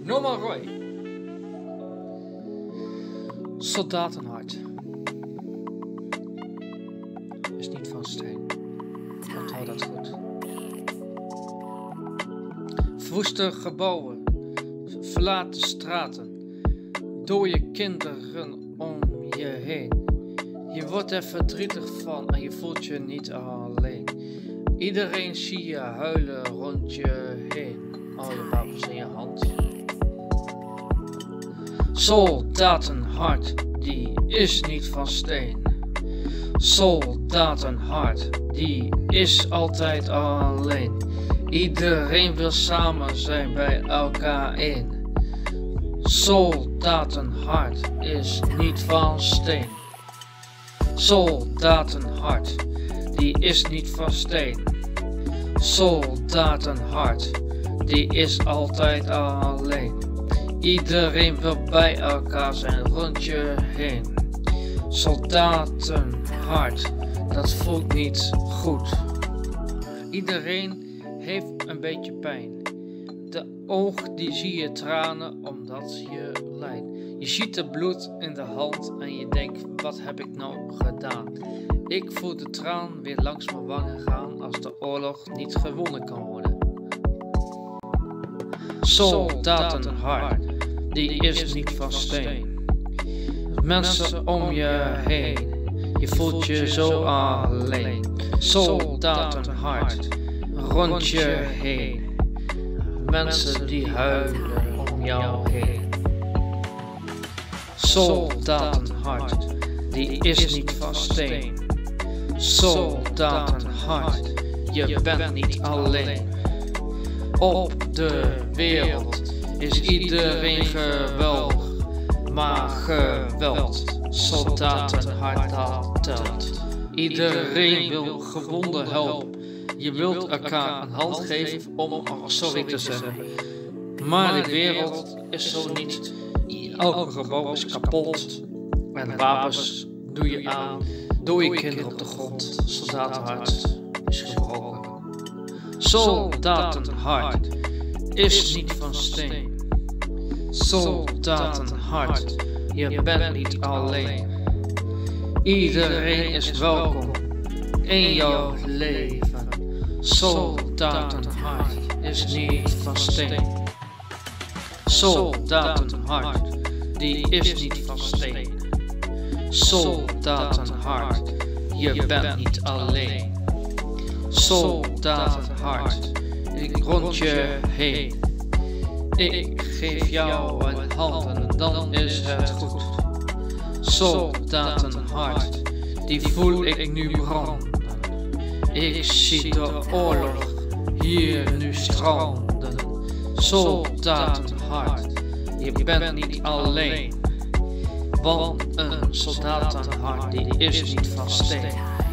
Norman Roy. Soldatenhart is niet van steen. Onthoud dat goed. Verwoeste gebouwen, verlaten straten, dode kinderen om je heen. Je wordt er verdrietig van en je voelt je niet alleen. Iedereen zie je huilen rond je heen. Al je wapens in je hand. Soldatenhart, die is niet van steen. Soldatenhart, die is altijd alleen. Iedereen wil samen zijn bij elkaar in. Soldatenhart is niet van steen. Soldatenhart, die is niet van steen. Soldatenhart, die is altijd alleen. Iedereen wil bij elkaar zijn rond je heen. Soldatenhart, dat voelt niet goed. Iedereen heeft een beetje pijn. De oog die zie je tranen omdat je lijdt. Je ziet het bloed in de hand en je denkt, wat heb ik nou gedaan? Ik voel de traan weer langs mijn wangen gaan als de oorlog niet gewonnen kan worden. Soldatenhart, die is niet van steen. Mensen om je heen, je voelt je zo alleen. Soldatenhart, rond je heen. Mensen die huilen om jou heen. Soldatenhart, die is niet van steen. Soldatenhart, je bent niet alleen. Op de wereld is iedereen geweldig, maar geweld, soldatenhart dat telt. Iedereen wil gewonden helpen. Je wilt elkaar een hand geven om sorry te zeggen. Maar de wereld is zo niet. Elk gebouw is kapot. En wapens doe je aan. Doe je kinderen op de grond. Soldatenhart is gebroken. Soldatenhart is niet van steen. Soldatenhart, je bent niet alleen. Iedereen is welkom in jouw leven. Soldatenhart is niet van steen. Soldatenhart, die is niet van steen. Soldatenhart, je bent niet alleen. Soldatenhart, ik rond je heen. Ik geef jou een hand en dan is het goed. Soldatenhart, die voel ik nu branden. Ik zie de oorlog hier nu stranden. Soldatenhart, je bent niet alleen. Want een soldatenhart, die is niet van steen.